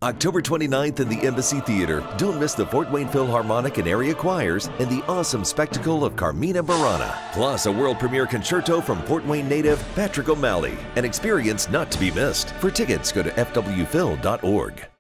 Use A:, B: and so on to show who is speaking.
A: October 29th in the Embassy Theater. Don't miss the Fort Wayne Philharmonic and area choirs and the awesome spectacle of Carmina Burana. Plus a world premiere concerto from Fort Wayne native Patrick O'Malley. An experience not to be missed. For tickets, go to fwphil.org.